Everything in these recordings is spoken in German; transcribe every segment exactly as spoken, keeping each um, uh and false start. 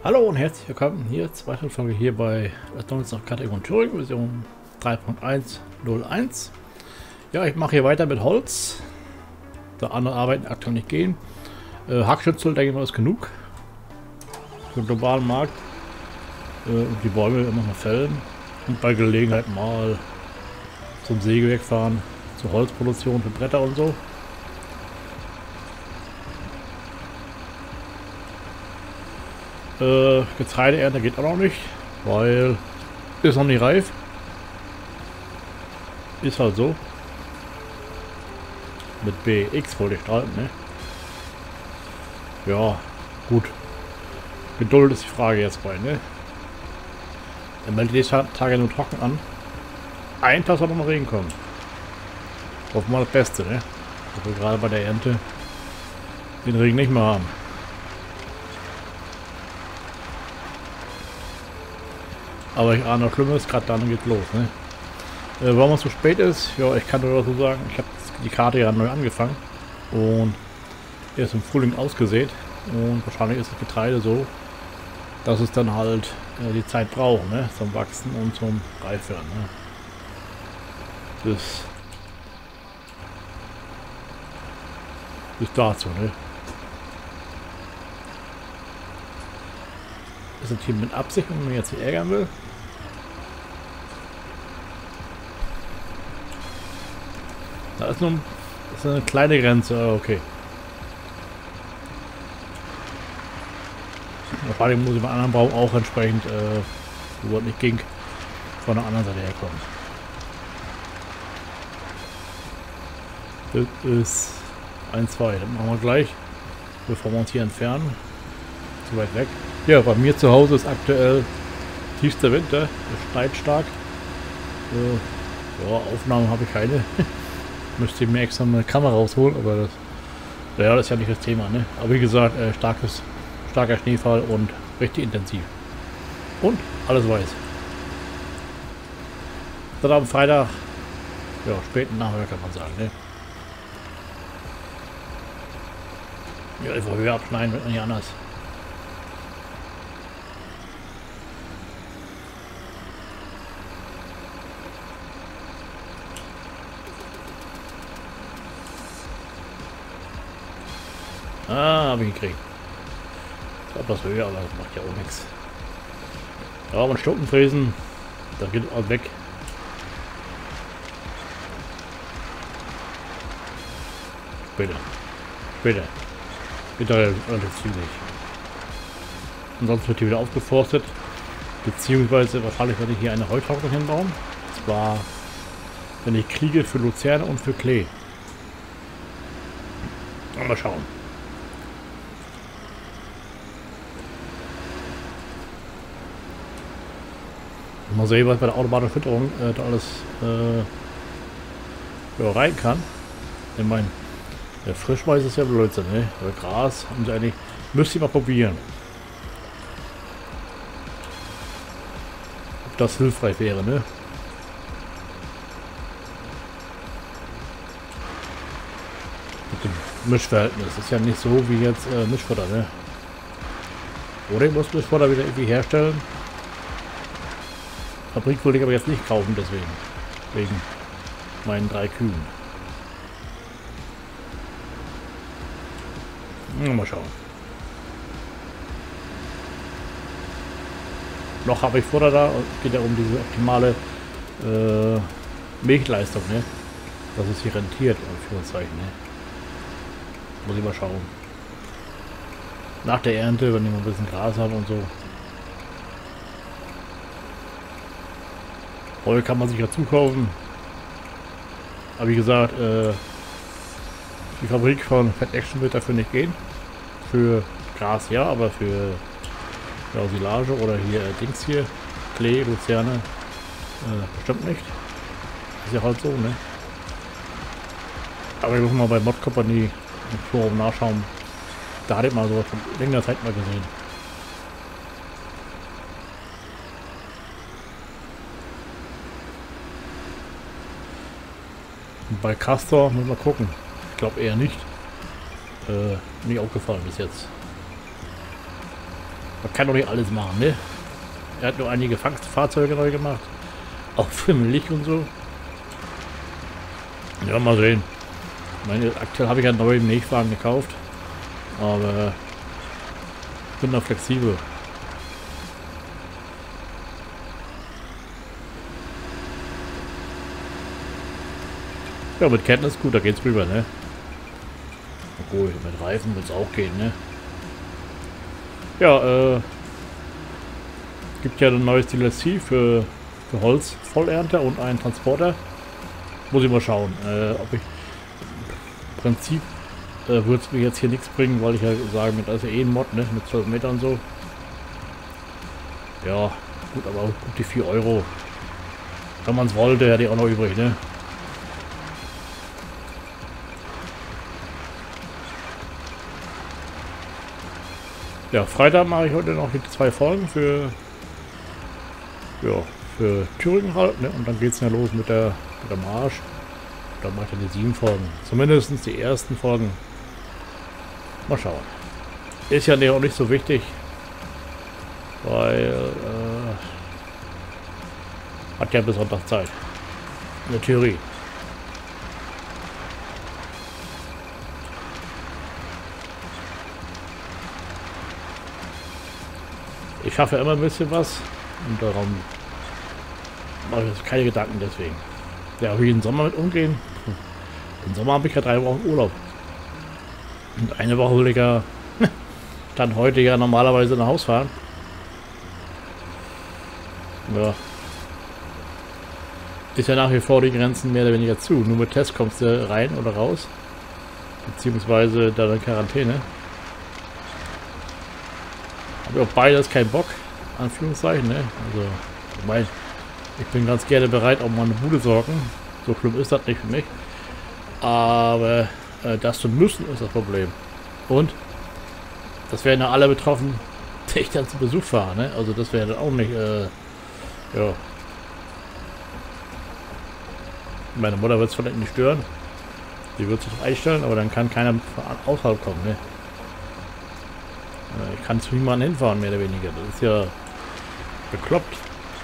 Hallo und herzlich willkommen hier, zweite Folge hier bei noch Kategorie Thüringen, Version drei Punkt eins null eins. Ja, ich mache hier weiter mit Holz, da andere Arbeiten aktuell nicht gehen. Äh, Hackschützel, denke ich mal, ist genug für den globalen Markt. Äh, und die Bäume immer mal fällen und bei Gelegenheit mal zum Sägewerk fahren, zur Holzproduktion für Bretter und so. Äh, Getreideernte geht auch noch nicht, weil ist noch nicht reif. Ist halt so. Mit B X wollte ich schreiben, ne? Ja, gut. Geduld ist die Frage jetzt bei, ne? Er meldet die Tage nur trocken an. Ein Tag soll noch Regen kommen. Hoffen wir das Beste, ne? Dass wir gerade bei der Ernte den Regen nicht mehr haben. Aber ich ahne noch Schlimmes, gerade dann geht's los, ne? Äh, warum es so spät ist, ja, ich kann nur dazu sagen, ich habe die Karte ja neu angefangen und erst im Frühling ausgesät und wahrscheinlich ist das Getreide so, dass es dann halt äh, die Zeit braucht, ne? Zum Wachsen und zum Reifwerden, ne? Das ist dazu, ne? Das ist ein Team mit Absicht, wenn man mich jetzt hier ärgern will. Da ist nur das ist eine kleine Grenze, okay. Vor allem muss ich beim anderen Baum auch entsprechend, äh, wo es nicht ging, von der anderen Seite herkommen. Das ist ein, zwei. Das machen wir gleich, bevor wir uns hier entfernen. Zu weit weg. Ja, bei mir zu Hause ist aktuell tiefster Winter. Es schneit stark. Äh, ja, Aufnahmen habe ich keine. Müsste ich mir extra eine Kamera rausholen, aber das, ja, das ist ja nicht das Thema, ne? Aber wie gesagt, äh, starkes, starker Schneefall und richtig intensiv. Und alles weiß. Dann am Freitag, ja, späten Nachmittag kann man sagen, ne? Ja, einfach höher abschneiden, wird nicht anders. Ah, habe ich gekriegt. Ich glaube, das höher, aber das macht ja auch nichts. Ja, aber ein Stuppenfräsen, da geht alles weg. Bitte. Bitte. Bitte relativ zügig. Ansonsten wird hier wieder aufgeforstet. Beziehungsweise wahrscheinlich werde ich hier eine Heutrocknung hinbauen. Und zwar, wenn ich kriege, für Luzerne und für Klee. Mal schauen. Mal sehen, was bei der automatischen Fütterung äh, da alles äh, ja, rein kann. Ich meine, der Frischmais ist ja Blödsinn, ne? Oder Gras haben sie eigentlich. Müsste ich mal probieren. Ob das hilfreich wäre, ne? Mit dem Mischverhältnis. Das ist ja nicht so wie jetzt äh, Mischfutter, ne? Oder ich muss Mischfutter wieder irgendwie herstellen. Fabrik wollte ich aber jetzt nicht kaufen, deswegen. Wegen meinen drei Kühen. Mal schauen. Noch habe ich Futter da und geht ja um diese optimale äh, Milchleistung, ne? Dass es sich rentiert, Anführungszeichen, ne? Muss ich mal schauen. Nach der Ernte, wenn ich mal ein bisschen Gras habe und so. Heu kann man sich ja zukaufen. Aber wie gesagt, äh, die Fabrik von Fat Action wird dafür nicht gehen. Für Gras ja, aber für ja, Silage oder hier äh, Dings hier, Klee, Luzerne, äh, bestimmt nicht. Ist ja halt so, ne? Aber ich muss mal bei Mod Company im Forum nachschauen. Da hatte ich mal so von längerer Zeit mal gesehen. Bei Castor müssen wir gucken. Ich glaube eher nicht. Äh, nicht aufgefallen bis jetzt. Man kann doch nicht alles machen, ne? Er hat nur einige Fangstfahrzeuge neu gemacht. Auch für Milch und so. Ja, mal sehen. Ich meine, aktuell habe ich einen neuen Milchwagen gekauft. Aber ich bin da flexibel. Ja, mit Ketten ist gut, da geht's rüber, ne? Obwohl, mit Reifen wird es auch gehen, ne? Ja, äh... gibt ja ein neues D L C für, für Holz, Vollernter und einen Transporter. Muss ich mal schauen, äh, ob ich... Im Prinzip äh, würde es mir jetzt hier nichts bringen, weil ich ja sage, mit also eh ein Mod, ne? Mit zwölf Metern und so. Ja, gut, aber gut die vier Euro. Wenn man es wollte, hätte ich auch noch übrig, ne? Ja, Freitag mache ich heute noch die zwei Folgen für, ja, für Thüringen halt, ne? Und dann geht es ja los mit der, mit der Marsch. Dann mache ich dann die sieben Folgen. Zumindest die ersten Folgen. Mal schauen. Ist ja auch nicht so wichtig, weil äh, hat ja bis Sonntag Zeit. In der Theorie. Ich schaffe ja immer ein bisschen was und darum mache ich jetzt keine Gedanken deswegen. Ja, wie den Sommer mit umgehen. Im Sommer habe ich ja drei Wochen Urlaub. Und eine Woche will ich ja dann heute ja normalerweise nach Haus fahren. Ja. Ist ja nach wie vor die Grenzen mehr oder weniger zu. Nur mit Test kommst du rein oder raus. Beziehungsweise dann in Quarantäne. Habe ich auch beides keinen Bock, Anführungszeichen, ne? Also, ich meine, ich bin ganz gerne bereit, auch mal eine Bude zu sorgen. So schlimm ist das nicht für mich. Aber äh, das zu müssen ist das Problem. Und das wären ja alle betroffen, die ich dann zu Besuch fahre, ne? Also das wäre dann auch nicht, äh, ja. Meine Mutter wird es vielleicht nicht stören. Die wird sich doch einstellen, aber dann kann keiner von außerhalb kommen, ne? Ich kann zu niemandem hinfahren, mehr oder weniger. Das ist ja bekloppt.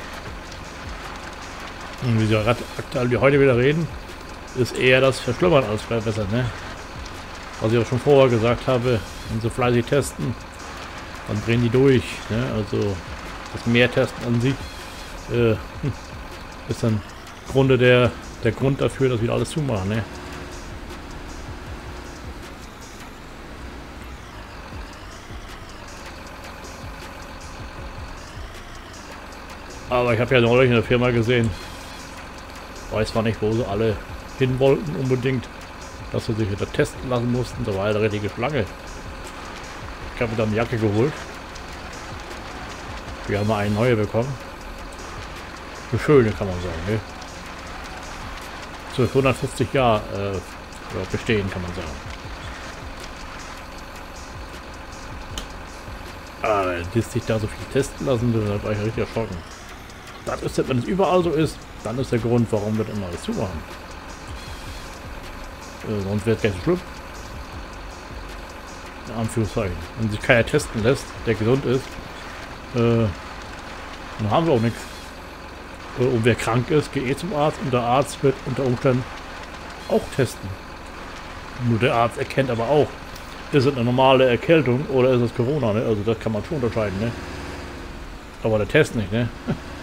Und wie sie aktuell wie heute wieder reden, ist eher das Verschlimmern als Verbessern, ne? Was ich auch schon vorher gesagt habe, wenn sie fleißig testen, dann drehen die durch, ne? Also das Mehrtesten an sich äh, ist dann im Grunde der, der Grund dafür, dass wir alles zumachen, ne? Aber ich habe ja neulich in der Firma gesehen, weiß zwar nicht, wo sie alle hin wollten unbedingt, dass sie sich wieder testen lassen mussten, da war eine richtige Schlange. Ich habe mir dann eine Jacke geholt. Wir haben mal eine neue bekommen. Eine schöne, kann man sagen, ne? Zu hundertfünfzig Jahre äh, bestehen, kann man sagen. Aber dass sich da so viel testen lassen, das war ich richtig erschrocken. Das ist, wenn es überall so ist, dann ist der Grund, warum wir immer alles zumachen. Äh, sonst wäre es gar nicht so schlimm. In Anführungszeichen. Wenn sich keiner testen lässt, der gesund ist, äh, dann haben wir auch nichts. Äh, und wer krank ist, geht eh zum Arzt und der Arzt wird unter Umständen auch testen. Nur der Arzt erkennt aber auch, ist es eine normale Erkältung oder ist es Corona, ne? Also das kann man schon unterscheiden, ne? Aber der Test nicht, ne?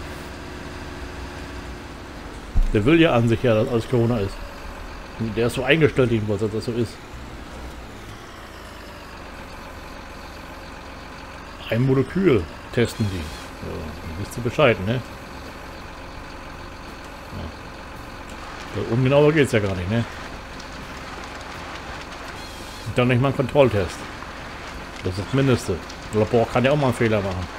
Der will ja an sich ja, dass alles Corona ist. Und der ist so eingestellt, jedenfalls, dass das so ist. Ein Molekül testen die. Ja, dann wisst ihr Bescheid, ne? Ja. Ungenauer geht es ja gar nicht, ne? Und dann nicht mal ein Kontrolltest. Das ist das Mindeste. Das Labor kann ja auch mal einen Fehler machen.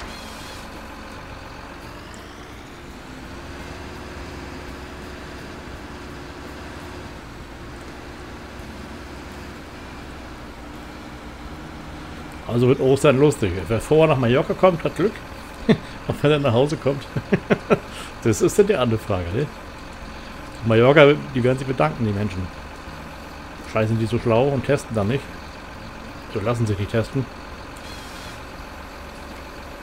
Also wird Ostern lustig. Wer vorher nach Mallorca kommt, hat Glück. Und wenn er nach Hause kommt, das ist dann die andere Frage, ne? Mallorca, die werden sich bedanken, die Menschen. Scheiße, sind die so schlau und testen dann nicht. So lassen sich nicht testen.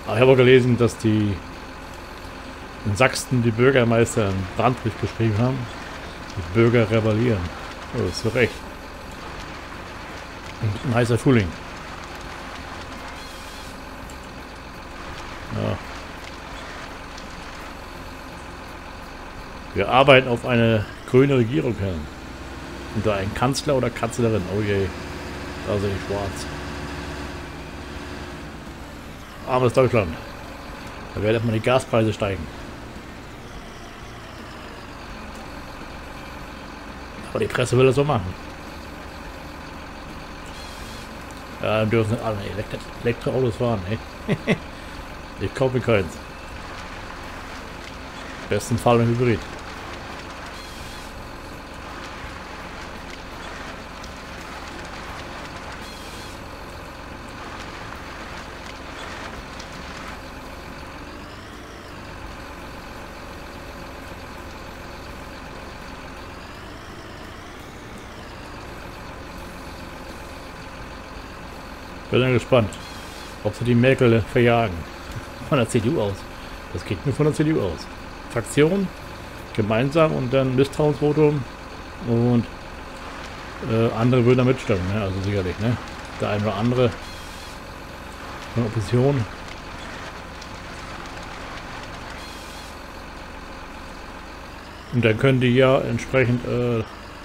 Aber ich habe auch gelesen, dass die in Sachsen die Bürgermeister einen Brandbrief geschrieben haben. Die Bürger rebellieren. Oh, das ist so recht. Und ein heißer Frühling. Ja. Wir arbeiten auf eine grüne Regierung hin. Unter einen Kanzler oder Kanzlerin. Oh je. Da sehe ich schwarz. Armes Deutschland. Da werden erstmal die Gaspreise steigen. Aber die Presse will das so machen. Ja, dann dürfen alle Elektro Elektroautos fahren. Ey. Ich kaufe mir keins. Im besten Fall ein Hybrid. Bin dann gespannt, ob sie die Merkel verjagen. Von der C D U aus. Das geht nur von der C D U aus. Fraktion, gemeinsam und dann Misstrauensvotum und äh, andere würden da mitstimmen, ne? Also sicherlich, ne? Der eine oder andere von der Opposition. Und dann können die ja entsprechend äh,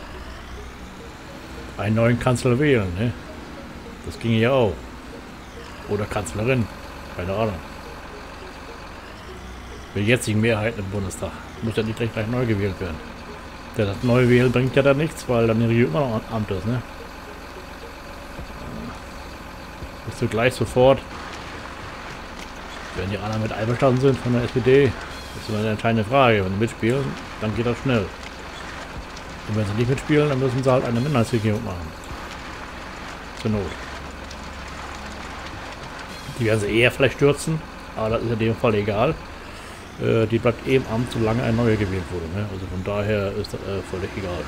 einen neuen Kanzler wählen, ne? Das ginge ja auch. Oder Kanzlerin. Keine Ahnung. Mit jetzigen Mehrheiten im Bundestag. Muss ja nicht gleich, gleich neu gewählt werden. Der das neu wählen bringt ja dann nichts, weil dann die Regierung immer noch am Amt ist, ne? Bist du gleich sofort, wenn die anderen mit einverstanden sind von der S P D, das ist immer eine entscheidende Frage. Wenn sie mitspielen, dann geht das schnell. Und wenn sie nicht mitspielen, dann müssen sie halt eine Minderheitsregierung machen. Zur Not. Die werden sie eher vielleicht stürzen, aber das ist in dem Fall egal. Äh, die bleibt eben am Amt, solange ein neuer gewählt wurde. Ne? Also von daher ist das äh, völlig egal.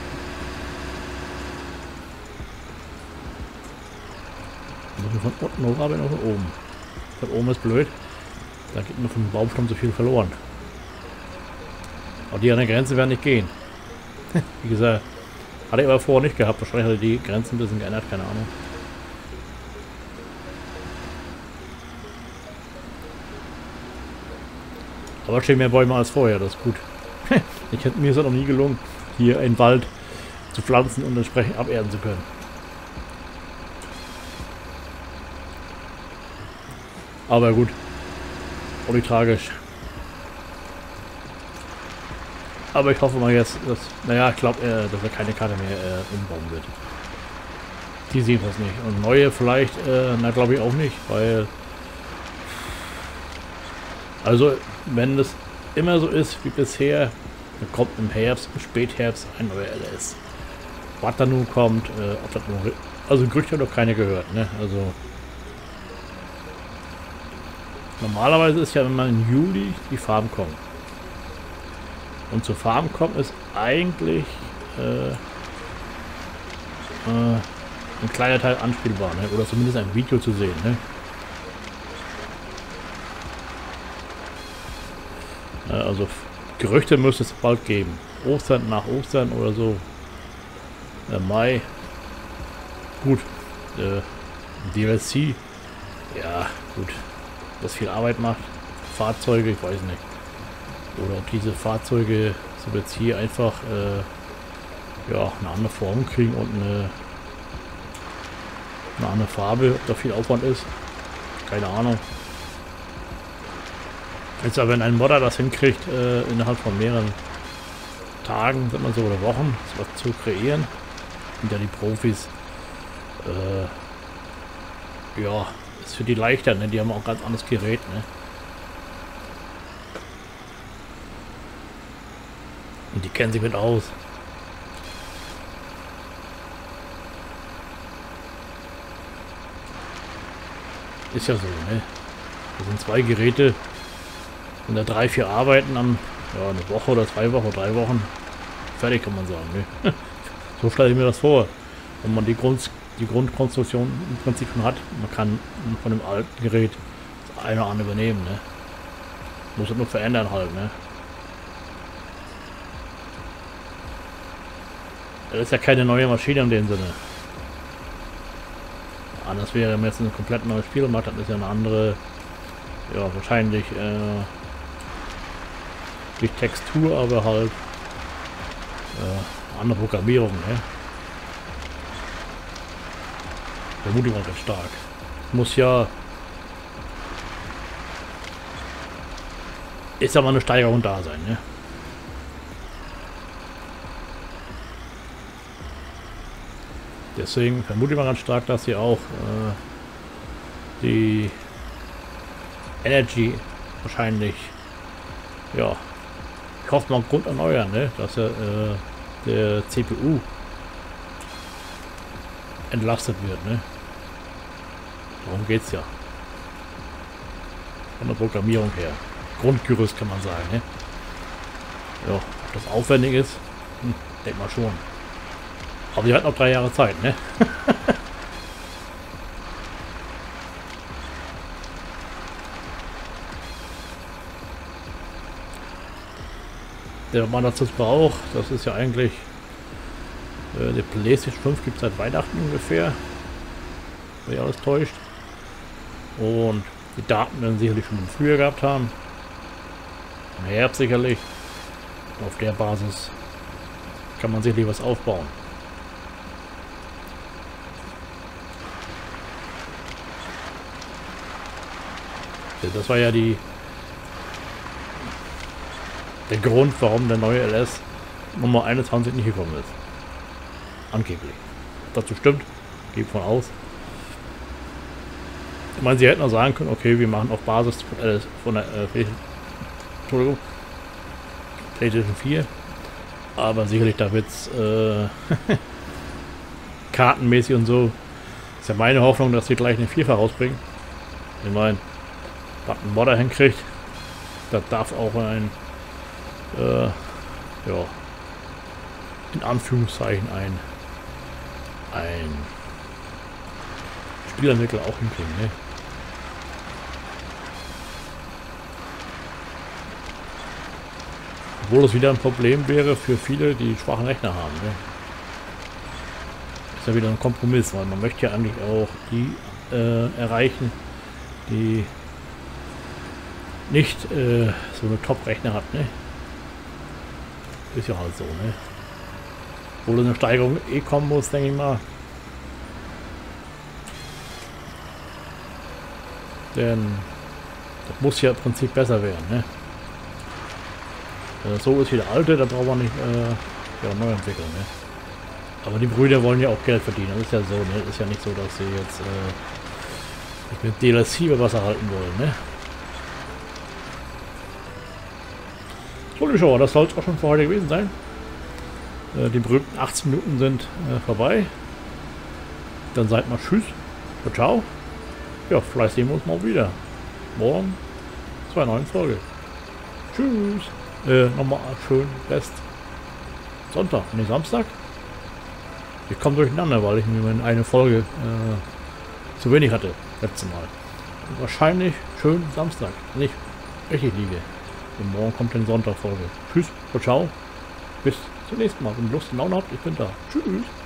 Muss man von unten hoch, aber noch von oben. Von oben ist blöd. Da geht nur vom Baumstamm so viel verloren. Aber die an der Grenze werden nicht gehen. Wie gesagt, hatte ich aber vorher nicht gehabt. Wahrscheinlich hatte die Grenzen ein bisschen geändert, keine Ahnung. Aber stehen mehr Bäume als vorher, das ist gut. Ich hätte mir es noch nie gelungen, hier einen Wald zu pflanzen und entsprechend aberden zu können. Aber gut, auch nicht tragisch. Aber ich hoffe mal jetzt, dass, naja, ich glaube, äh, dass er keine Karte mehr äh, umbauen wird. Die sehen das nicht. Und neue vielleicht, äh, na glaube ich auch nicht, weil... Also, wenn es immer so ist wie bisher, dann kommt im Herbst, im Spätherbst ein neuer L S. Was da nun kommt, äh, ob das nun... Also Gerüchte hat noch keine gehört, ne? Also... Normalerweise ist ja, wenn man im Juli die Farben kommen. Und zu Farben kommen ist eigentlich äh, äh, ein kleiner Teil anspielbar, ne? Oder zumindest ein Video zu sehen, ne? Also Gerüchte müsste es bald geben. Ostern, nach Ostern oder so. Äh, Mai. Gut. Äh, D L C. Ja, gut. Das viel Arbeit macht. Fahrzeuge, ich weiß nicht. Oder ob diese Fahrzeuge so jetzt hier einfach äh, ja, eine andere Form kriegen und eine, eine andere Farbe, ob da viel Aufwand ist. Keine Ahnung. Jetzt aber, wenn ein Modder das hinkriegt, äh, innerhalb von mehreren Tagen, sagt man so, oder Wochen, sowas zu kreieren, sind ja die Profis, äh, ja, ist für die leichter, ne? Die haben auch ein ganz anderes Gerät, ne? Und die kennen sich mit aus. Ist ja so, ne? Das sind zwei Geräte. Und da drei, vier Arbeiten am, ja, eine Woche oder zwei Wochen oder drei Wochen fertig, kann man sagen. Ne? So stelle ich mir das vor. Wenn man die, Grund, die Grundkonstruktion im Prinzip schon hat, man kann von dem alten Gerät das eine oder andere übernehmen, ne? Muss es nur verändern halt, ne? Das ist ja keine neue Maschine in dem Sinne. Anders wäre, wenn man jetzt ein komplett neues Spiel macht, dann ist ja eine andere, ja wahrscheinlich äh, die Textur, aber halt äh, andere Programmierung, ne? Vermutlich auch recht stark. Muss ja, ist ja mal eine Steigerung da sein, ne? Deswegen vermute ich mal ganz stark, dass sie auch äh, die Energy wahrscheinlich, ja, ich hoffe mal Grund erneuern, ne? Dass er, äh, der C P U entlastet wird, ne? Darum geht's ja. Von der Programmierung her. Grundgerüst kann man sagen, ne? Ja, ob das aufwendig ist, hm, denk mal schon. Aber die hat noch drei Jahre Zeit, ne? Der man dazu braucht, das ist ja eigentlich äh, die PlayStation fünf gibt es seit Weihnachten ungefähr, wenn ich alles täuscht. Und die Daten werden sicherlich schon früher gehabt haben. Im Herbst sicherlich. Auf der Basis kann man sicherlich was aufbauen. Das war ja die der Grund, warum der neue L S Nummer einundzwanzig nicht gekommen ist. Angeblich. Dazu stimmt, gehe von aus. Ich meine, sie hätten auch sagen können, okay, wir machen auf Basis von, L S, von der äh, Entschuldigung, PlayStation vier, aber sicherlich da wird es äh, kartenmäßig und so. Ist ja meine Hoffnung, dass sie gleich eine Vierfach rausbringen. Ich meine, was ein Modder hinkriegt, da darf auch ein, äh, ja, in Anführungszeichen ein, ein Spielentwickler auch hinkriegen, ne? Obwohl es wieder ein Problem wäre für viele, die schwachen Rechner haben, ne? Ist ja wieder ein Kompromiss, weil man möchte ja eigentlich auch die äh, erreichen, die nicht äh, so eine Top-Rechner hat, ne? Ist ja halt so, ne? Obwohl eine Steigerung eh kommen muss, denke ich mal. Denn das muss ja im Prinzip besser werden, ne? Wenn das so ist wie der alte, dann braucht man nicht äh, ja, neu entwickeln, ne? Aber die Brüder wollen ja auch Geld verdienen, das ist ja so, ne? Ist ja nicht so, dass sie jetzt äh, mit D L C über Wasser halten wollen, ne? So, die Show, das soll es auch schon für heute gewesen sein. Äh, die berühmten achtzehn Minuten sind äh, vorbei. Dann seid mal tschüss. Ciao, ciao. Ja, vielleicht sehen wir uns mal wieder. Morgen zu einer neuen Folge. Tschüss. Äh, nochmal schön Rest. Sonntag, ne Samstag. Ich komme durcheinander, weil ich mir eine Folge äh, zu wenig hatte. Letztes Mal. Und wahrscheinlich schön Samstag. Nicht richtig liege. Und morgen kommt dann Sonntag Folge. Tschüss, ciao, ciao. Bis zum nächsten Mal. Wenn ihr Lust und Laune habt, ich bin da. Tschüss.